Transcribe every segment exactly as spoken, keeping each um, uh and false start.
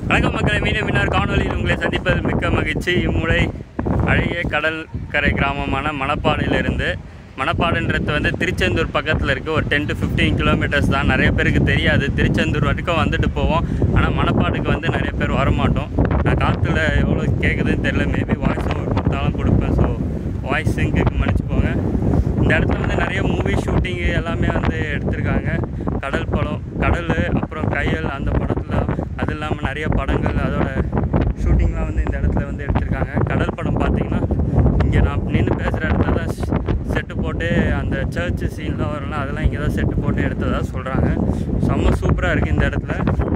வணக்கம் மக்களை, மீண்டும் மின்னார் காணொலியில் உங்களை சந்திப்பது மிக்க மகிழ்ச்சி. இம்முறை அழகிய கடற்கரை கிராமமான மணப்பாடிலிருந்து, மணப்பாடுன்றது வந்து திருச்செந்தூர் பக்கத்தில் இருக்குது. ஒரு டென் டு ஃபிஃப்டீன் கிலோமீட்டர்ஸ் தான். நிறைய பேருக்கு தெரியாது. திருச்செந்தூர் வரைக்கும் வந்துட்டு போவோம், ஆனால் மணப்பாடுக்கு வந்து நிறைய பேர் வரமாட்டோம். நான் காற்றுல எவ்வளோ கேட்குதுன்னு தெரியல. மேபி வாய்ஸ் ஓவர் கொடுத்தாலும் கொடுப்பேன். ஸோ வாய்ஸ் சிங்குக்கு மன்னிச்சுப்போங்க. இந்த இடத்துல வந்து நிறைய மூவி ஷூட்டிங்கு எல்லாமே வந்து எடுத்திருக்காங்க. கடல் படம், கடல், அப்புறம் கையல், அந்த படத்தில் அது இல்லாமல் நிறைய படங்கள், அதோட ஷூட்டிங்லாம் வந்து இந்த இடத்துல வந்து எடுத்திருக்காங்க. கடல் படம் பார்த்திங்கன்னா இங்கே நான் நின்று பேசுகிற இடத்துல தான் செட்டு போட்டு அந்த சர்ச்சு சீன்லாம் வரலாம், அதெல்லாம் இங்கே தான் செட்டு போட்டு எடுத்ததாக சொல்கிறாங்க. செம்ம சூப்பராக இருக்குது இந்த இடத்துல.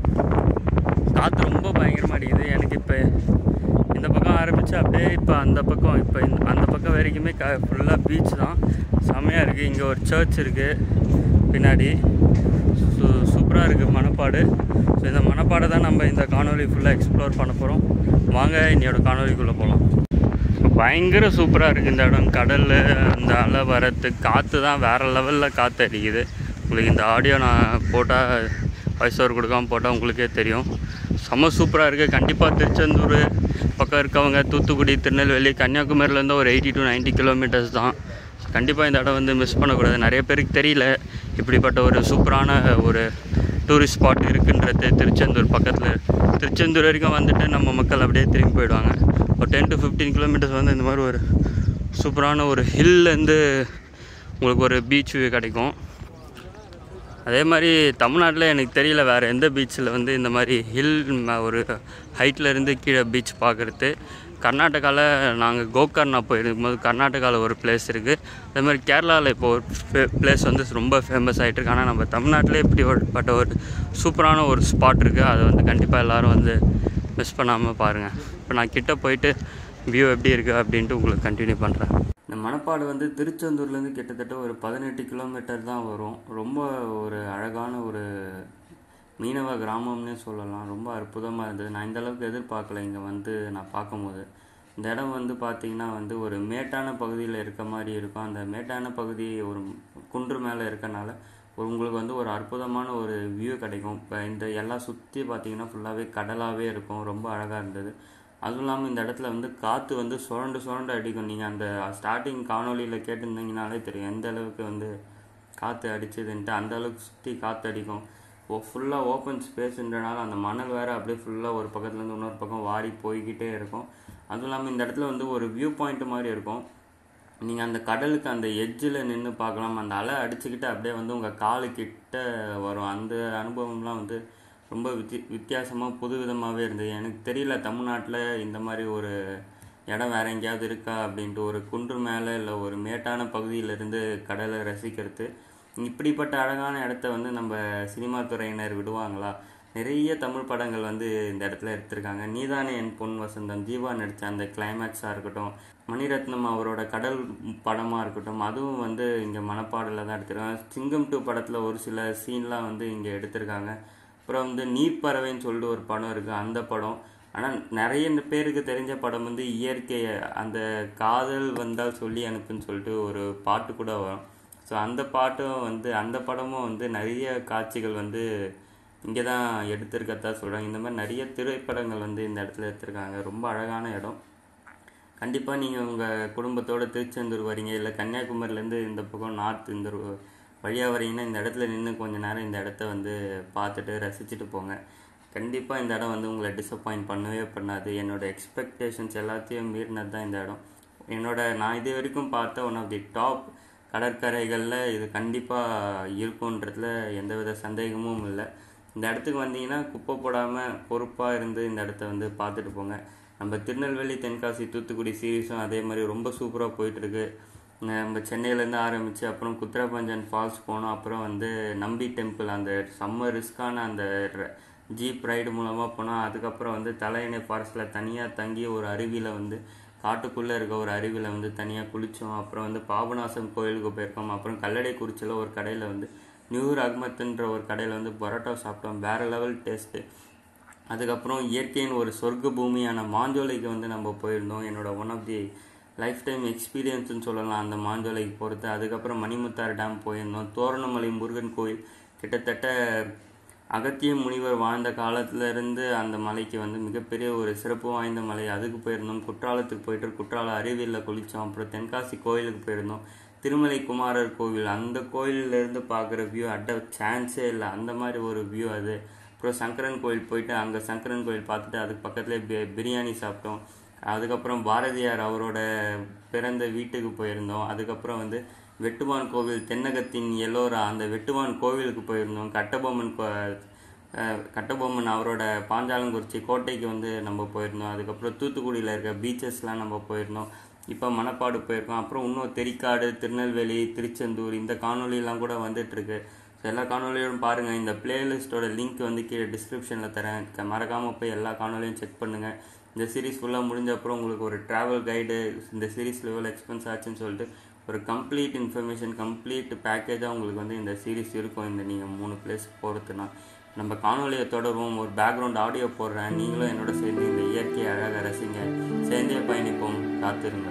காற்று ரொம்ப பயங்கரமாக அடிக்குது. எனக்கு இப்போ இந்த பக்கம் ஆரம்பித்து அப்படியே இப்போ அந்த பக்கம், இப்போ இந்த அந்த பக்கம் வரைக்குமே க ஃபுல்லாக பீச் தான். செம்மையாக இருக்குது. இங்கே ஒரு சர்ச் இருக்குது பின்னாடி. ஸோ சூப்பராக இருக்குது மணப்பாடு. ஸோ இந்த மணப்பாடை தான் நம்ம இந்த காணொலி ஃபுல்லாக எக்ஸ்ப்ளோர் பண்ண போகிறோம். வாங்க என்னோடய காணொலிக்குள்ளே போகலாம். பயங்கர சூப்பராக இருக்குது இந்த இடம். கடல், அந்த அலை வரத்து, காற்று தான் வேறு லெவலில் காற்று அடிக்குது. உங்களுக்கு இந்த ஆடியோ நான் போட்டால், வாய்ஸ் ஓவர் கொடுக்காமல் போட்டால் உங்களுக்கே தெரியும். செம்ம சூப்பராக இருக்குது. கண்டிப்பாக திருச்செந்தூர் பக்கம் இருக்கவங்க, தூத்துக்குடி, திருநெல்வேலி, கன்னியாகுமரியிலேருந்து ஒரு எயிட்டி டு நைன்ட்டி கிலோமீட்டர்ஸ் தான். கண்டிப்பாக இந்த இடம் வந்து மிஸ் பண்ணக்கூடாது. நிறைய பேருக்கு தெரியல இப்படிப்பட்ட ஒரு சூப்பரான ஒரு டூரிஸ்ட் ஸ்பாட் இருக்குன்றது. திருச்செந்தூர் பக்கத்தில், திருச்செந்தூர் வரைக்கும் வந்துட்டு நம்ம மக்கள் அப்படியே திரும்பி போயிடுவாங்க. ஒரு டென் டு ஃபிஃப்டீன் கிலோமீட்டர்ஸ் வந்து இந்த மாதிரி ஒரு சூப்பரான ஒரு ஹில்லேருந்து உங்களுக்கு ஒரு பீச் வியூ கிடைக்கும். அதே மாதிரி தமிழ்நாட்டில் எனக்கு தெரியல வேறு எந்த பீச்சில் வந்து இந்த மாதிரி ஹில் ஒரு ஹைட்லேருந்து கீழே பீச் பார்க்குறது. கர்நாடகாவில் நாங்கள் கோகர்ணா போயிருக்கும்போது கர்நாடகாவில் ஒரு பிளேஸ் இருக்குது. அதே மாதிரி கேரளாவில் இப்போ ஒரு பிளேஸ் வந்து ரொம்ப ஃபேமஸ் ஆகிட்டுருக்கு. ஆனால் நம்ம தமிழ்நாட்டிலே இப்படிப்பட்ட ஒரு சூப்பரான ஒரு ஸ்பாட் இருக்குது. அதை வந்து கண்டிப்பாக எல்லோரும் வந்து மிஸ் பண்ணாமல் பாருங்கள். இப்போ நான் கிட்டே போயிட்டு வியூ எப்படி இருக்குது அப்படின்ட்டு உங்களுக்கு கண்டினியூ பண்ணுறேன். இந்த மணப்பாடு வந்து திருச்செந்தூர்லேருந்து கிட்டத்தட்ட ஒரு பதினெட்டு கிலோமீட்டர் தான் வரும். ரொம்ப ஒரு அழகான ஒரு மீனவ கிராமம்னே சொல்லலாம். ரொம்ப அற்புதமாக இருந்தது. நான் இந்தளவுக்கு எதிர்பார்க்கல இங்கே வந்து நான் பார்க்கும்போது. இந்த இடம் வந்து பார்த்திங்கன்னா வந்து ஒரு மேட்டான பகுதியில் இருக்க மாதிரி இருக்கும். அந்த மேட்டான பகுதி ஒரு குன்று மேலே இருக்கனால ஒரு உங்களுக்கு வந்து ஒரு அற்புதமான ஒரு வியூ கிடைக்கும். இப்போ இந்த எல்லாம் சுற்றி பார்த்திங்கன்னா ஃபுல்லாகவே கடலாகவே இருக்கும். ரொம்ப அழகாக இருந்தது. அதுவும் இல்லாமல் இந்த இடத்துல வந்து காற்று வந்து சுரண்டு சுரண்டு அடிக்கும். நீங்கள் அந்த ஸ்டார்டிங் காணொலியில் கேட்டிருந்தீங்கனாலே தெரியும் எந்த அளவுக்கு வந்து காற்று அடிச்சதுன்ட்டு. அந்த அளவுக்கு சுற்றி காற்று அடிக்கும். ஓ ஃபுல்லாக ஓப்பன் ஸ்பேஸுன்றனால அந்த மணல் வேறு அப்படியே ஃபுல்லாக ஒரு பக்கத்துலேருந்து இன்னொரு பக்கம் வாரி போய்கிட்டே இருக்கும். அதுவும் இல்லாமல் இந்த இடத்துல வந்து ஒரு வியூ பாயிண்ட் மாதிரி இருக்கும். நீங்கள் அந்த கடலுக்கு அந்த எட்ஜில் நின்று பார்க்கலாம். அந்த அலை அடிச்சுக்கிட்டு அப்படியே வந்து உங்கள் காலுக்கிட்ட வரும். அந்த அனுபவம்லாம் வந்து ரொம்ப வித்தி வித்தியாசமாக புது விதமாகவே இருந்தது. எனக்கு தெரியல தமிழ்நாட்டில் இந்த மாதிரி ஒரு இடம் வேறு எங்கேயாவது இருக்கா அப்படின்ட்டு. ஒரு குன்று மேலே இல்லை ஒரு மேட்டான பகுதியிலேருந்து கடலை ரசிக்கிறது. இப்படிப்பட்ட அழகான இடத்த வந்து நம்ம சினிமா துறையினர் விடுவாங்களா? நிறைய தமிழ் படங்கள் வந்து இந்த இடத்துல எடுத்திருக்காங்க. நீதானே என் பொன் வசந்தம், ஜீவா நடித்த அந்த கிளைமேக்ஸாக இருக்கட்டும், மணிரத்னம் அவரோட கடல் படமாக இருக்கட்டும், அதுவும் வந்து இங்கே மணப்பாடில் தான் எடுத்திருக்காங்க. சிங்கம் டூ படத்தில் ஒரு சில சீன்லாம் வந்து இங்கே எடுத்திருக்காங்க. அப்புறம் வந்து நீர்ப்பறவைன்னு சொல்லிட்டு ஒரு படம் இருக்குது, அந்த படம். ஆனால் நிறைய பேருக்கு தெரிஞ்ச படம் வந்து இயற்கை, அந்த காதல் வந்தால் சொல்லி அனுப்புன்னு சொல்லிட்டு ஒரு பாட்டு கூட வரும். ஸோ அந்த பாட்டும் வந்து, அந்த படமும் வந்து நிறைய காட்சிகள் வந்து இங்கே தான் எடுத்திருக்கதா சொல்கிறாங்க. இந்த மாதிரி நிறைய திரைப்படங்கள் வந்து இந்த இடத்துல எடுத்திருக்காங்க. ரொம்ப அழகான இடம். கண்டிப்பாக நீங்கள் உங்கள் குடும்பத்தோடு திருச்செந்தூர் வரீங்க, இல்லை கன்னியாகுமரியிலேருந்து இந்த பக்கம் நார்த் இந்த வழியாக வரீங்கன்னா இந்த இடத்துல நின்று கொஞ்சம் நேரம் இந்த இடத்த வந்து பார்த்துட்டு ரசிச்சுட்டு போங்க. கண்டிப்பாக இந்த இடம் வந்து உங்களை டிசப்பாயிண்ட் பண்ணவே பண்ணாது. என்னோடய எக்ஸ்பெக்டேஷன்ஸ் எல்லாத்தையும் மீறினது தான் இந்த இடம். என்னோட நான் இது வரைக்கும் பார்த்த ஒன் ஆஃப் தி டாப் கடற்கரைகளில் இது கண்டிப்பாக இருக்குன்றதுல எந்தவித சந்தேகமும் இல்லை. இந்த இடத்துக்கு வந்தீங்கன்னா குப்பை போடாமல் பொறுப்பாக இருந்து இந்த இடத்த வந்து பார்த்துட்டு போங்க. நம்ம திருநெல்வேலி, தென்காசி, தூத்துக்குடி சீரீஸும் அதே மாதிரி ரொம்ப சூப்பராக போயிட்டுருக்கு. நம்ம சென்னையிலேருந்து ஆரம்பித்து அப்புறம் குத்ராபஞ்சன் ஃபால்ஸ் போனோம். அப்புறம் வந்து நம்பி டெம்பிள், அந்த செம்ம ரிஸ்க்கான அந்த ஜீப் ரைடு மூலமாக போனோம். அதுக்கப்புறம் வந்து தலையணை ஃபாரஸ்ட்டில் தனியாக தங்கி ஒரு அருவியில் வந்து காட்டுக்குள்ளே இருக்க ஒரு அருவியில் வந்து தனியாக குளித்தோம். அப்புறம் வந்து பாபநாசம் கோயிலுக்கு போயிருக்கோம். அப்புறம் கல்லடை குறிச்சியில் ஒரு கடையில் வந்து நியூர் அகமத்துன்ற ஒரு கடையில் வந்து பரோட்டா சாப்பிட்டோம். வேறு லெவல் டேஸ்ட்டு. அதுக்கப்புறம் இயற்கையின் ஒரு சொர்க்க பூமியான மாஞ்சோலைக்கு வந்து நம்ம போயிருந்தோம். என்னோடய one of the life time எக்ஸ்பீரியன்ஸ்னு சொல்லலாம் அந்த மாஞ்சோலைக்கு போகிறது. அதுக்கப்புறம் மணிமுத்தாறு டேம் போயிருந்தோம். தோரணமலை முருகன் கோயில் கிட்டத்தட்ட அகத்திய முனிவர் வாழ்ந்த காலத்திலேருந்து அந்த மலைக்கு வந்து மிகப்பெரிய ஒரு சிறப்பு வாய்ந்த மலை. அதுக்கு போயிருந்தோம். குற்றாலத்துக்கு போயிட்டு குற்றால அருவியில் குளித்தோம். அப்புறம் தென்காசி கோயிலுக்கு போயிருந்தோம். திருமலை குமாரர் கோவில், அந்த கோயிலிருந்து பார்க்குற வியூ அட்ட சான்ஸே இல்லை, அந்த மாதிரி ஒரு வியூ அது. அப்புறம் சங்கரன் கோயில் போயிட்டு அங்கே சங்கரன் கோயில் பார்த்துட்டு அதுக்கு பக்கத்துலேயே பி பிரியாணி சாப்பிட்டோம். அதுக்கப்புறம் பாரதியார் அவரோட பிறந்த வீட்டுக்கு போயிருந்தோம். அதுக்கப்புறம் வந்து வெட்டுவான் கோவில், தென்னகத்தின் எல்லோரா, அந்த வெட்டுவான் கோவிலுக்கு போயிருந்தோம். கட்டபொம்மன் கோ கட்டபொம்மன் அவரோட பாஞ்சாலங்குறிச்சி கோட்டைக்கு வந்து நம்ம போயிருந்தோம். அதுக்கப்புறம் தூத்துக்குடியில் இருக்க பீச்சஸ்லாம் நம்ம போயிருந்தோம். இப்போ மணப்பாடு போயிருக்கோம். அப்புறம் இன்னும் தெரிக்காடு, திருநெல்வேலி, திருச்செந்தூர், இந்த காணொலியெல்லாம் கூட வந்துட்டுருக்கு. ஸோ எல்லா காணொலியோடும் பாருங்கள். இந்த பிளேலிஸ்ட்டோட லிங்க் வந்து கீழே டிஸ்கிரிப்ஷனில் தரேன். மறக்காமல் போய் எல்லா காணொலியும் செக் பண்ணுங்கள். இந்த சீரீஸ் ஃபுல்லாக முடிஞ்ச அப்புறம் உங்களுக்கு ஒரு ட்ராவல் கைடு, இந்த சீரீஸில் எவ்வளோ எக்ஸ்பென்ஸ் ஆச்சுன்னு சொல்லிட்டு ஒரு கம்ப்ளீட் இன்ஃபர்மேஷன், கம்ப்ளீட் பேக்கேஜாக உங்களுக்கு வந்து இந்த சீரீஸ் இருக்கும். இந்த நீங்கள் மூணு பிளேஸ் போகிறதுனா நம்ம காணொலியை தொடருவோம். ஒரு பேக்ரவுண்ட் ஆடியோ போடுறேன். நீங்களும் என்னோட சேர்ந்து இந்த இயற்கையை அழகாக ரசிங்க. சேர்ந்தே பயணிப்போம். காத்திருங்க.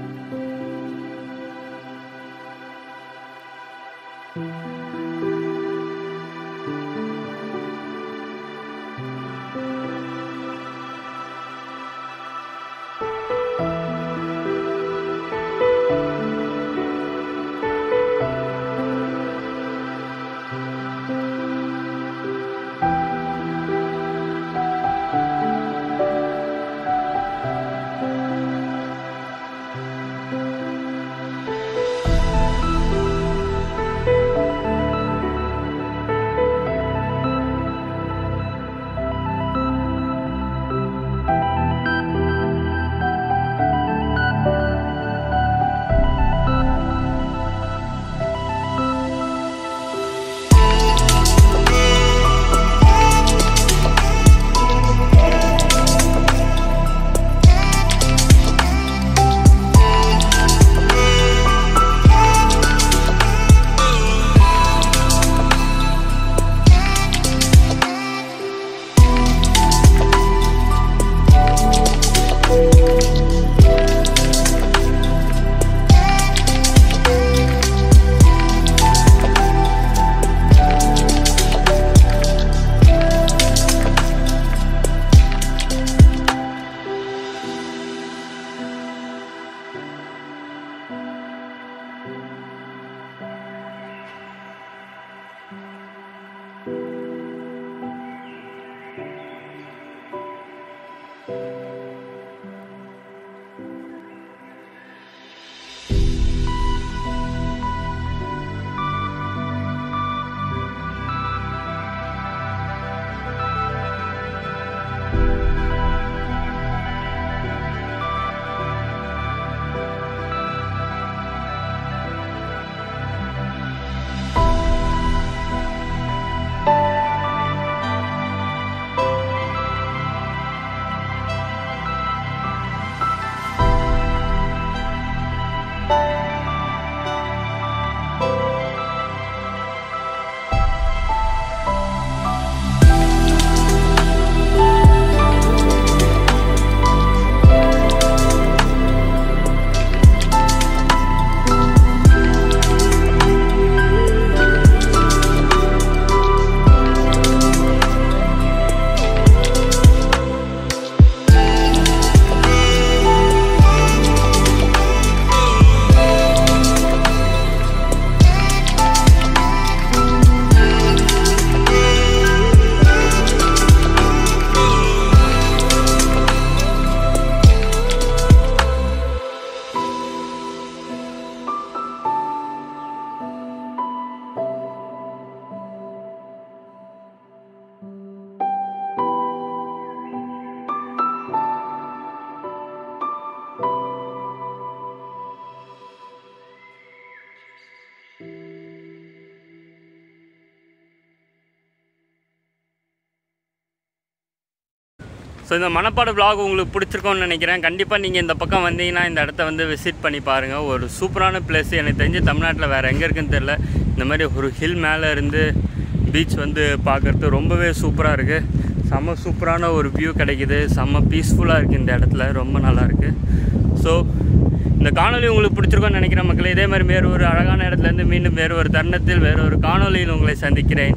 ஸோ இந்த மணப்பாடு vlog உங்களுக்கு பிடிச்சிருக்கோன்னு நினைக்கிறேன். கண்டிப்பாக நீங்கள் இந்த பக்கம் வந்தீங்கன்னா இந்த இடத்த வந்து விசிட் பண்ணி பாருங்கள். ஒரு சூப்பரான பிளேஸ். எனக்கு தெரிஞ்சு தமிழ்நாட்டில் வேறு எங்கே இருக்குன்னு தெரில. இந்த மாதிரி ஒரு ஹில் மேலே இருந்து பீச் வந்து பார்க்குறது ரொம்பவே சூப்பராக இருக்குது. செம்ம சூப்பரான ஒரு வியூ கிடைக்கிது. செம்ம பீஸ்ஃபுல்லாக இருக்குது இந்த இடத்துல. ரொம்ப நல்லாயிருக்கு. ஸோ இந்த காணொலி உங்களுக்கு பிடிச்சிருக்கோன்னு நினைக்கிறேன் மக்களே. இதே மாதிரி வேறு ஒரு அழகான இடத்துலேருந்து மீண்டும் வேறு ஒரு தருணத்தில் வேறு ஒரு காணொலியில் உங்களை சந்திக்கிறேன்.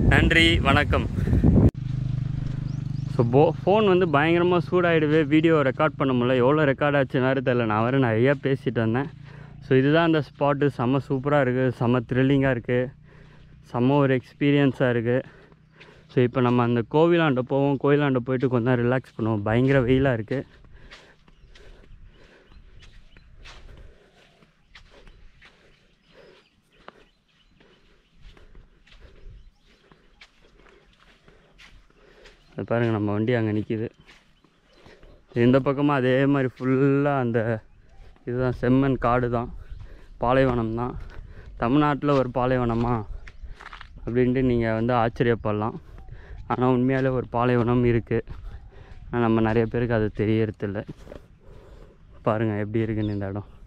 நன்றி, வணக்கம். ஸோ போ ஃபோன் வந்து பயங்கரமாக சூடாகிடுவே, வீடியோ ரெக்கார்ட் பண்ண முடியல. எவ்வளோ ரெக்கார்ட் ஆச்சு வேறு தெரில. நான் வேறு நிறையா பேசிகிட்டு வந்தேன். ஸோ இதுதான் அந்த ஸ்பாட்டு. செம்ம சூப்பராக இருக்குது, செம்ம த்ரில்லிங்காக இருக்குது, செம்ம ஒரு எக்ஸ்பீரியன்ஸாக இருக்குது. ஸோ இப்போ நம்ம அந்த கோவிலாண்ட போவோம். கோவிலாண்ட போயிட்டு கொஞ்சம் நேரம் ரிலாக்ஸ் பண்ணுவோம். பயங்கர வெயிலாக இருக்குது. அது பாருங்கள், நம்ம வண்டி அங்கே நிற்கிது. இந்த பக்கமாக அதே மாதிரி ஃபுல்லாக அந்த இதுதான் செம்மண் காடு தான், பாலைவனம் தான். தமிழ்நாட்டில் ஒரு பாலைவனமா அப்படின்ட்டு நீங்கள் வந்து ஆச்சரியப்படலாம். ஆனால் உண்மையாலே ஒரு பாலைவனம் இருக்குது. ஆனால் நம்ம நிறைய பேருக்கு அது தெரியறதில்ல. பாருங்கள் எப்படி இருக்குன்னு இந்த இடம்.